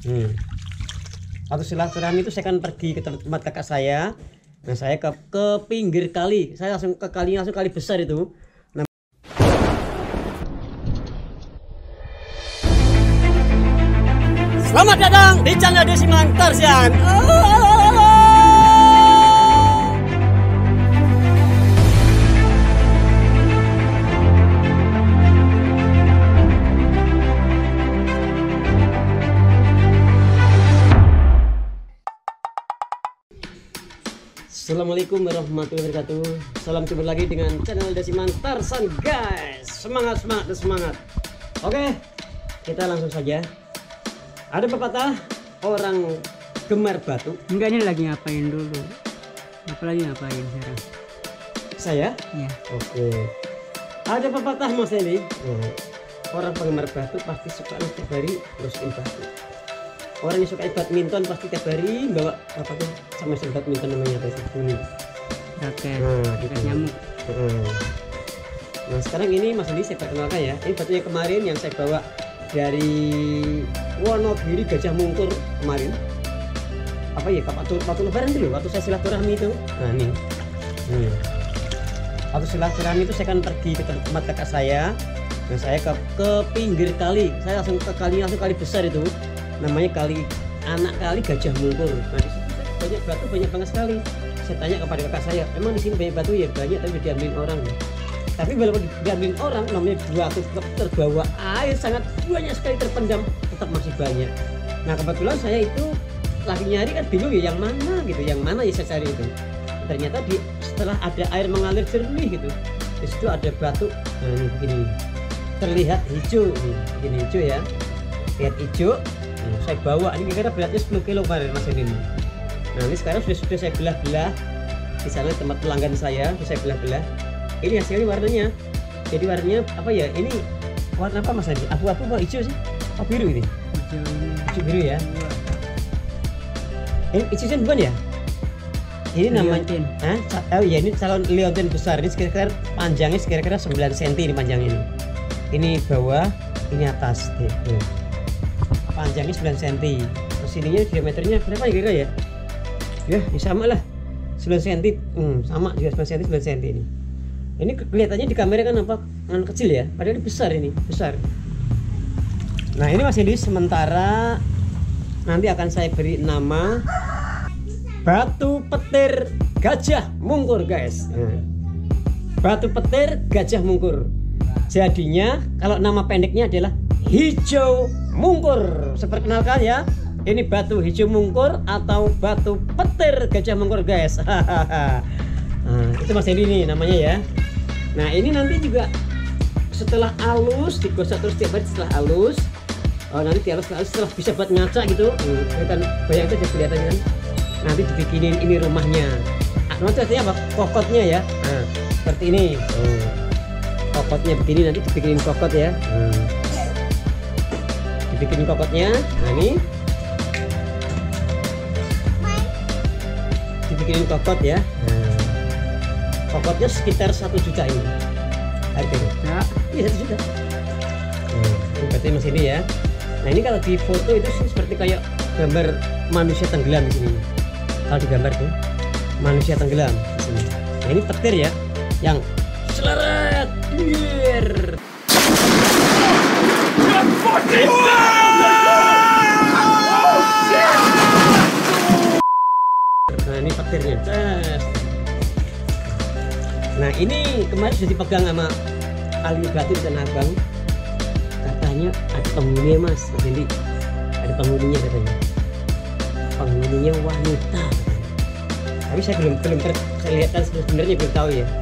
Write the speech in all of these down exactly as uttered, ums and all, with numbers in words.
Hmm. Waktu silaturahmi itu saya kan pergi ke tempat kakak saya. Nah saya ke, ke pinggir kali, saya langsung ke kali langsung kali besar itu. Nah, selamat datang di channel Desi Mantarsian. Assalamualaikum warahmatullahi wabarakatuh. Salam jumpa lagi dengan channel Desi Mantarsian, guys. Semangat, semangat, dan semangat. Oke, kita langsung saja. Ada pepatah orang gemar batu. Enggak, ini lagi ngapain dulu? Apa lagi ngapain sekarang? Saya? Ya. Oke. Ada pepatah mas ini. Oh, orang penggemar batu pasti suka tiap hari terusin batu. Orang yang suka badminton pasti tiap hari bawa apa tuh sama si badminton namanya apa sih? Ini. Raket. Nah, Raket nyamuk. Hmm. Nah sekarang ini Mas Andi saya perkenalkan ya. Ini batunya kemarin yang saya bawa dari Wonogiri Gajah Mungkur kemarin. Apa ya? Waktu waktu lebaran dulu, waktu saya silaturahmi itu. Nah ini. Hmm. Waktu silaturahmi itu saya kan pergi ke tempat kakak saya. Nah saya ke, ke pinggir kali. Saya langsung ke kali langsung kali besar itu. Namanya kali anak kali Gajah Mungkur. Nah di situ banyak batu, banyak banget sekali. Saya tanya kepada kakak saya, emang di sini banyak batu ya? Banyak, tapi diambilin orang. Tapi walaupun diambilin orang, namanya batu terbawa air sangat banyak sekali terpendam, tetap masih banyak. Nah kebetulan saya itu lagi nyari kan bingung ya yang mana gitu, yang mana ya saya cari itu. Ternyata di setelah ada air mengalir jernih gitu, di situ ada batu. Nah ini begini, terlihat hijau, nih, begini hijau ya, lihat hijau. Nah, saya bawa ini kira-kira beratnya sepuluh kilo kemarin mas ini. Nah ini sekarang sudah sudah saya belah-belah di sana tempat pelanggan saya, sudah saya belah-belah. Ini hasilnya warnanya, jadi warnanya apa ya? Ini warna apa mas Andi? Abu-abu apa hijau sih? Oh biru ini? Hijau ini. Hijau biru ya? Ini hijau bukan ya? Ini namanya, ah, oh ya ini calon liontin besar. Ini kira-kira panjangnya kira-kira sembilan sentimeter ini panjangnya ini. Ini bawah, ini atas. Tuh. Panjangnya sembilan sentimeter, terus ininya diameternya berapa ya kira-kira ya? Ya, ya sama lah sembilan sentimeter, hmm, sama juga sembilan sentimeter, sembilan sentimeter ini. Ini kelihatannya di kamera kan apa kan kecil ya, padahal ini besar ini, besar. Nah ini masih di sementara nanti akan saya beri nama batu petir Gajah Mungkur, guys. Nah, batu petir Gajah Mungkur. Jadinya kalau nama pendeknya adalah Hijau Mungkur. Saya perkenalkan ya, ini batu hijau mungkur atau batu petir Gajah Mungkur, guys. Nah, itu mas ini nih namanya ya. Nah ini nanti juga setelah halus digosok terus tiap hari setelah halus. Oh nanti halus setelah bisa buat ngaca gitu. Hmm, kan bayang saja kelihatannya kan. Nanti dibikinin ini rumahnya. Nah, artinya apa? Kokotnya ya. Nah, seperti ini. Oh, kokotnya begini nanti dibikinin kokot ya. Hmm. Dibikinin kokotnya. Nah ini. Dibikinin kokot ya. Nah, kokotnya sekitar satu juta ini harganya. Ya, iya satu juta. Hmm, ini berarti mas ini ya. Nah ini kalau di foto itu sih seperti kayak gambar manusia tenggelam di sini. Kalau digambar tuh manusia tenggelam di sini. Nah ini petir ya, yang seleret, biar. Nah ini petirnya. Nah ini kemarin sudah dipegang sama ahli batu di Tanah Abang. Katanya ada penghuninya mas, mas Indi. Ada penghuninya katanya. Penghuninya wanita. Tapi saya belum belum saya lihat kan sebenarnya belum tahu ya.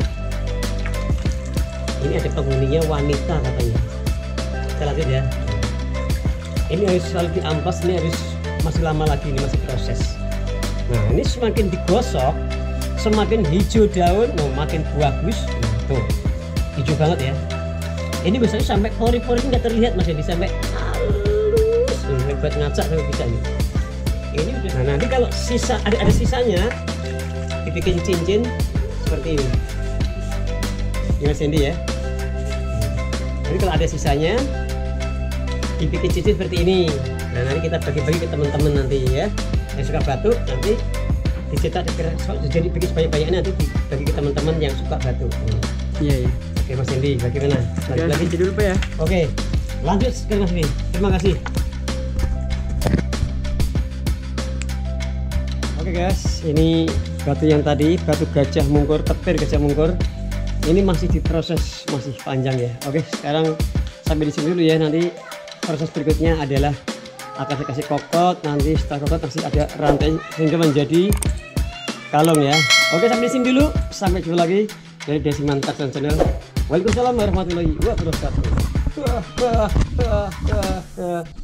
Ini ada penghuninya wanita katanya. Kita lanjut ya. Ini harus selalu diampas, ini harus masih lama lagi, ini masih proses. Nah ini semakin digosok semakin hijau daun, no, makin bagus. Tuh hijau banget ya. Ini biasanya sampai pori-pori nggak terlihat mas, jadi sampai halus. Buat ngaca kalau bisa ini. Ini udah. Nah nanti kalau sisa ada ada sisanya dibikin cincin seperti ini. Ini mas Hendy ya. Jadi kalau ada sisanya dibikin cincin seperti ini. Nah nanti kita bagi-bagi ke teman-teman nanti ya yang suka batu, nanti dicetak jadi bikin sebanyak-banyaknya, nanti dibagi ke teman-teman yang suka batu. Iya, iya. Oke Mas Hendy, bagaimana? Lanjut Oke, lagi dulu Pak ya. Oke, lanjut sekali Mas Hendy. Terima kasih. Oke guys, ini batu yang tadi, batu gajah mungkur, tepir gajah mungkur. Ini masih diproses, masih panjang ya. Oke, sekarang sampai di sini dulu ya. Nanti proses berikutnya adalah akan saya kasih kokot. Nanti setelah kokot masih ada rantai sehingga menjadi kalung ya. Oke, sampai di sini dulu. Sampai jumpa lagi dari Desi Mantap Channel. Waalaikumsalam warahmatullahi wabarakatuh.